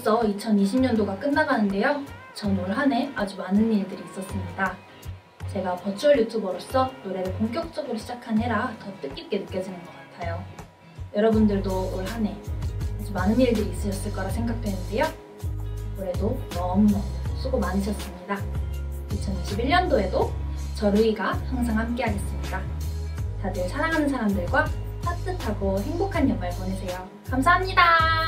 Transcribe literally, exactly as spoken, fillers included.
벌써 이천이십 년도가 끝나가는데요. 전 올 한 해 아주 많은 일들이 있었습니다. 제가 버추얼 유튜버로서 노래를 본격적으로 시작한 해라 더 뜻깊게 느껴지는 것 같아요. 여러분들도 올 한 해 아주 많은 일들이 있으셨을 거라 생각되는데요. 올해도 너무너무 수고 많으셨습니다. 이천이십일 년도에도 저 루이가 항상 함께 하겠습니다. 다들 사랑하는 사람들과 따뜻하고 행복한 연말 보내세요. 감사합니다.